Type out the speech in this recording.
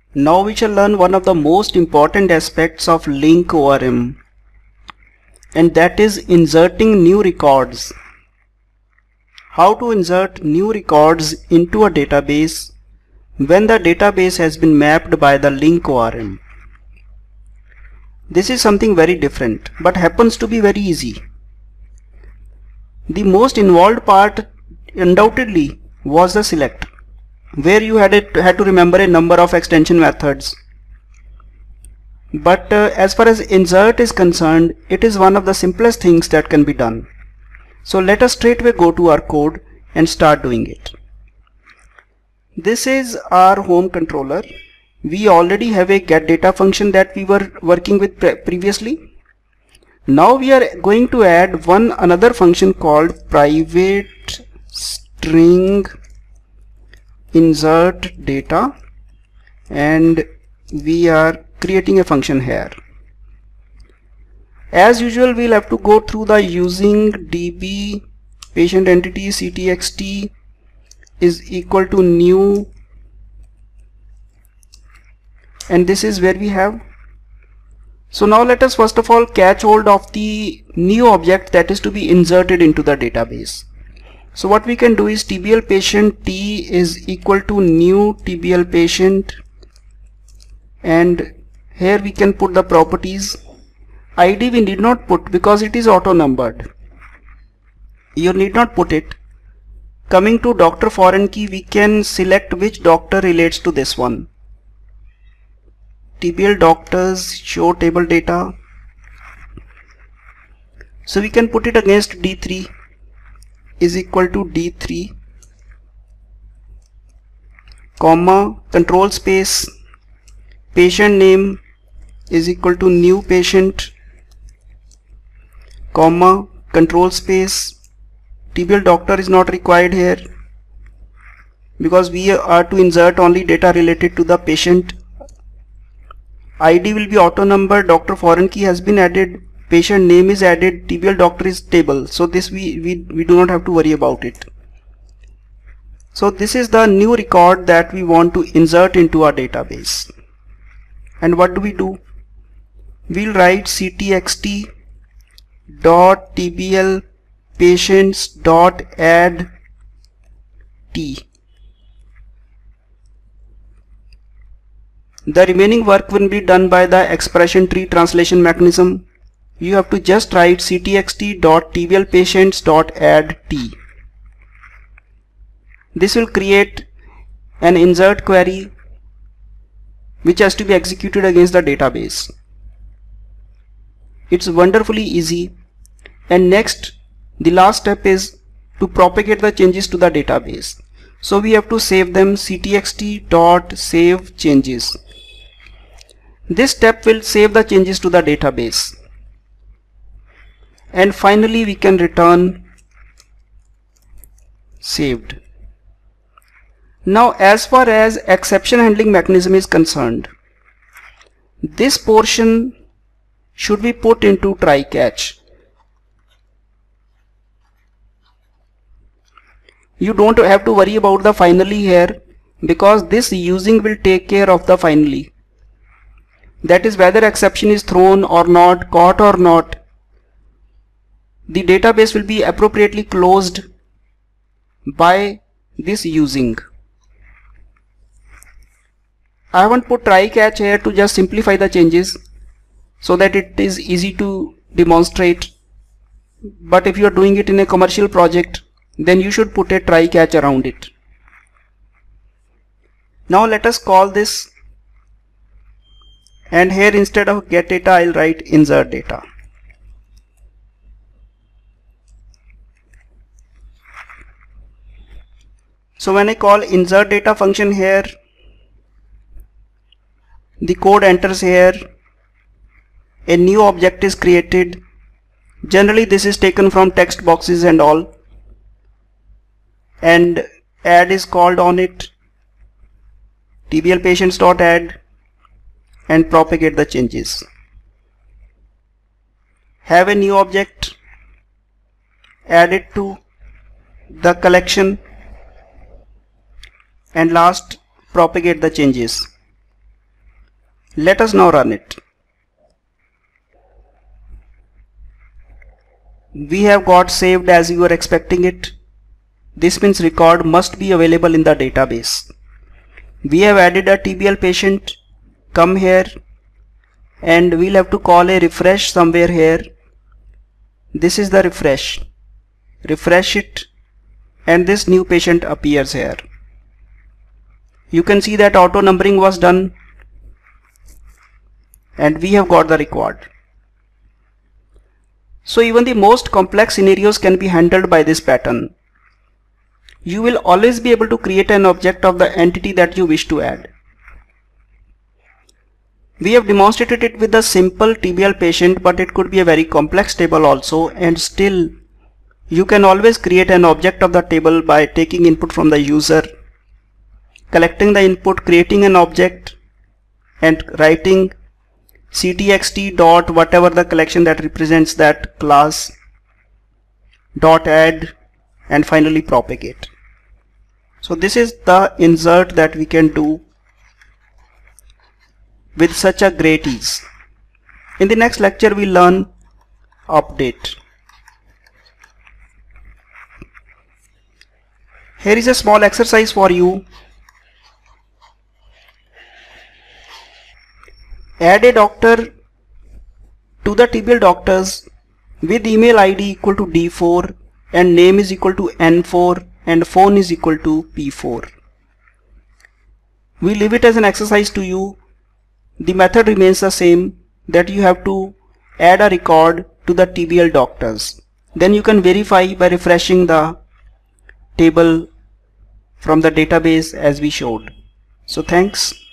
Now we shall learn one of the most important aspects of link ORM, and that is inserting new records. How to insert new records into a database when the database has been mapped by the link ORM. This is something very different but happens to be very easy. The most involved part undoubtedly was the select, where you had to remember a number of extension methods. But as far as insert is concerned, it is one of the simplest things that can be done. So let us straightway go to our code and start doing it. This is our home controller. We already have a getData function that we were working with previously. Now we are going to add another function called private string insert data, and we are creating a function here. As usual, we'll have to go through the using db patient entity ctxt is equal to new, and this is where we have. So now let us first of all catch hold of the new object that is to be inserted into the database. So what we can do is tbl patient t is equal to new tbl patient, and here we can put the properties. ID we need not put because it is auto numbered. You need not put it. Coming to doctor foreign key, we can select which doctor relates to this one. TBL doctors show table data. So we can put it against D3 is equal to D3, comma, control space, patient name is equal to new patient, comma, control space, TBL doctor is not required here because we are to insert only data related to the patient. ID will be auto number, doctor foreign key has been added, patient name is added, TBL doctor is table. So this we do not have to worry about it. So this is the new record that we want to insert into our database. And what do? We'll write ctxt dot tbl patients dot add t. The remaining work will be done by the expression tree translation mechanism. You have to just write ctxt dot tbl patients dot add t. This will create an insert query which has to be executed against the database. It's wonderfully easy. And next, the last step is to propagate the changes to the database. So we have to save them, ctxt dot save changes. This step will save the changes to the database. And finally we can return saved. Now as far as exception handling mechanism is concerned, this portion should be put into try catch. You don't have to worry about the finally here because this using will take care of the finally. That is whether exception is thrown or not, caught or not. The database will be appropriately closed by this using. I haven't put try catch here to just simplify the changes so that it is easy to demonstrate. But if you are doing it in a commercial project, then you should put a try catch around it. Now let us call this, and here instead of get data I'll write insert data. So when I call insert data function here, the code enters here, a new object is created. Generally this is taken from text boxes and all, and add is called on it, tbl patients dot add, and propagate the changes. Have a new object, add it to the collection, and last propagate the changes. Let us now run it. We have got saved as you were expecting it. This means record must be available in the database. We have added a TBL patient. Come here and we'll have to call a refresh somewhere here. This is the refresh. Refresh it and this new patient appears here. You can see that auto numbering was done and we have got the record. So even the most complex scenarios can be handled by this pattern. You will always be able to create an object of the entity that you wish to add. We have demonstrated it with a simple TBL patient, but it could be a very complex table also, and still you can always create an object of the table by taking input from the user, collecting the input, creating an object and writing ctxt dot whatever the collection that represents that class dot add and finally propagate. So this is the insert that we can do with such a great ease. In the next lecture we learn update. Here is a small exercise for you. Add a doctor to the TBL doctors with email ID equal to D4 and name is equal to N4 and phone is equal to P4. We leave it as an exercise to you. The method remains the same, that you have to add a record to the TBL doctors. Then you can verify by refreshing the table from the database as we showed. So thanks.